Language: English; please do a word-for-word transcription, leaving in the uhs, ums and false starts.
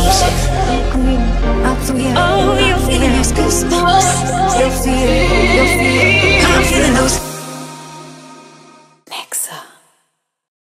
Oh, you're feeling those goosebumps. You're feeling, you're feeling. I'm feeling those.